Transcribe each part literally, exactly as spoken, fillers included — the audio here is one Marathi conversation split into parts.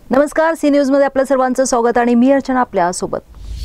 नमस्कार, सी न्यूज मध्ये आपल्या सर्वांचं स्वागत आणि मी अर्चना आपल्या सोबत।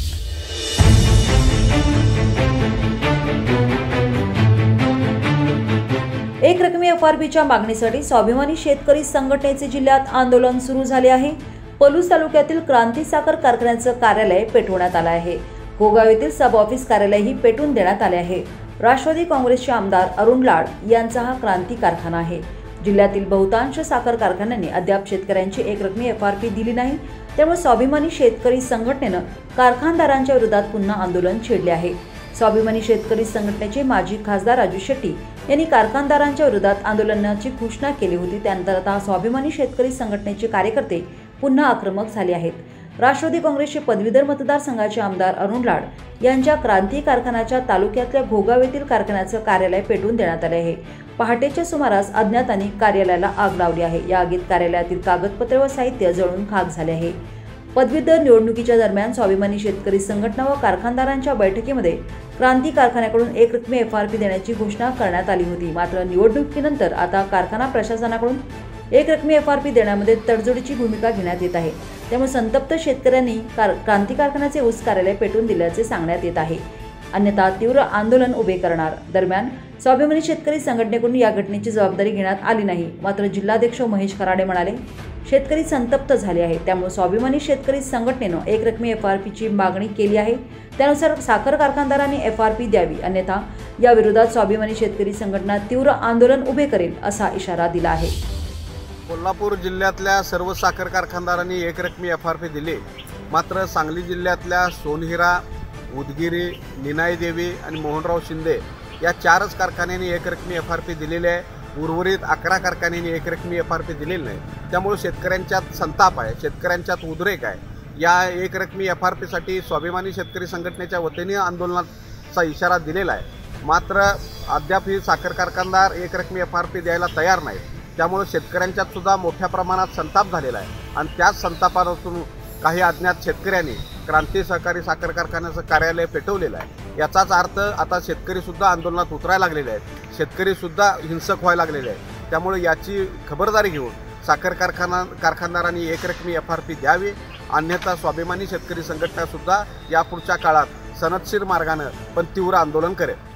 एक रकमी एफ आर पीच्या मागणीसाठी स्वाभिमानी शेतकरी संघटनेचे जिल्ह्यात आंदोलन सुरू झाले आहे। पलूस तालुक्यातील क्रांती साखर कारखान्याचं कार्यालय पेटवण्यात आलं आहे। घोगाव येथील सब ऑफिस कार्यालयही पेटवून देण्यात आले आहे। राष्ट्रवादी काँग्रेसचे आमदार अरुण लाड यांचा हा क्रांती कारखाना आहे। जिल्ह्यातील बहुतांश साखर कारखान्यांनी अद्याप शेतकऱ्यांची एक रकमी एफ आर पी दिली नाही, त्यामुळे स्वाभिमानी शेतकरी संघटनेनं कारखानदारांच्या विरोधात पुन्हा आंदोलन छेडले आहे। स्वाभिमानी शेतकरी संघटनेचे माजी खासदार राजू शेट्टी यांनी कारखानदारांच्या विरोधात आंदोलनाची घोषणा केली होती। त्यानंतर आता स्वाभिमानी शेतकरी संघटनेचे कार्यकर्ते पुन्हा आक्रमक झाले आहेत। राष्ट्रवादी काँग्रेसचे पदवीधर मतदारसंघाचे आमदार अरुण लाड यांच्या क्रांती कारखान्याच्या तालुक्यातल्या घोगाव येथील कारखान्याचं कार्यालय पेटवून देण्यात आले आहे। पहाटेच्या सुमारास अज्ञातांनी कार्यालयाला आग लावली आहे। या आगीत कार्यालयातील कागदपत्रे व साहित्य जळून खाक झाले आहे। पदवीधर निवडणुकीच्या दरम्यान स्वाभिमानी शेतकरी संघटना व कारखानदारांच्या बैठकीमध्ये क्रांती कारखान्याकडून एक रकमी एफ आर पी देण्याची घोषणा करण्यात आली होती। मात्र निवडणुकीनंतर आता कारखाना प्रशासनाकडून एक रकमी एफ आर पी देण्यामध्ये तडजोडीची भूमिका घेण्यात येत आहे। त्यामुळे संतप्त शेतकऱ्यांनी क्रांती कारखान्याचे ऊस कार्यालय पेटवून दिल्याचे सांगण्यात येत आहे, अन्यथा तीव्र आंदोलन उभे करणार। दरम्यान स्वाभिमानी शेतकरी संघटनेकडून या घटनेची जबाबदारी घेण्यात आली नाही। मात्र जिल्हाध्यक्ष महेश खराडे म्हणाले, शेतकरी संतप्त झाले आहे, त्यामुळे स्वाभिमानी शेतकरी संघटनेनं एक रकमी एफ आर पीची मागणी केली आहे। त्यानुसार साखर कारखानदारांनी एफ आर पी द्यावी, अन्यथा या विरोधात स्वाभिमानी शेतकरी संघटना तीव्र आंदोलन उभे करेल असा इशारा दिला आहे। कोल्हापूर जिल्ह्यातल्या सर्व साखर कारखानदारांनी एक रकमी एफ आर पी दिली, मात्र सांगली जिल्ह्यातल्या सोनहिरा, उदगिरी, निनाई देवी आणि मोहनराव शिंदे या चारच कारखान्यांनी एक रकमी एफ आर पी दिलेली आहे। उर्वरित अकरा कारखान्यांनी एक रकमी एफ आर पी दिलेली नाही। त्यामुळे शेतकऱ्यांच्यात संताप आहे, शेतकऱ्यांच्यात उद्रेक आहे। या एक रकमी एफ आर पीसाठी स्वाभिमानी शेतकरी संघटनेच्या वतीने आंदोलनाचा इशारा दिलेला आहे। मात्र अद्याप ही साखर कारखानदार एक रकमी एफ आर पी द्यायला तयार नाही। त्यामुळे शेतकऱ्यांच्यात सुद्धा मोठ्या प्रमाणात संताप झालेला आहे आणि त्याच संतापातून काही अज्ञात शेतकऱ्यांनी क्रांती सहकारी साखर कारखान्याचं कार्यालय पेटवलेलं आहे। याचाच अर्थ आता शेतकरी सुद्धा आंदोलनात उतरायला लागलेले आहेत, शेतकरी सुद्धा हिंसक व्हायला लागलेले आहेत। त्यामुळे याची खबरदारी घेऊन साखर कारखाना कारखानदारांनी एक रकमी एफ आर पी द्यावी, अन्यथा स्वाभिमानी शेतकरी संघटना सुद्धा यापुढच्या काळात सनदशीर मार्गानं पण तीव्र आंदोलन करेल।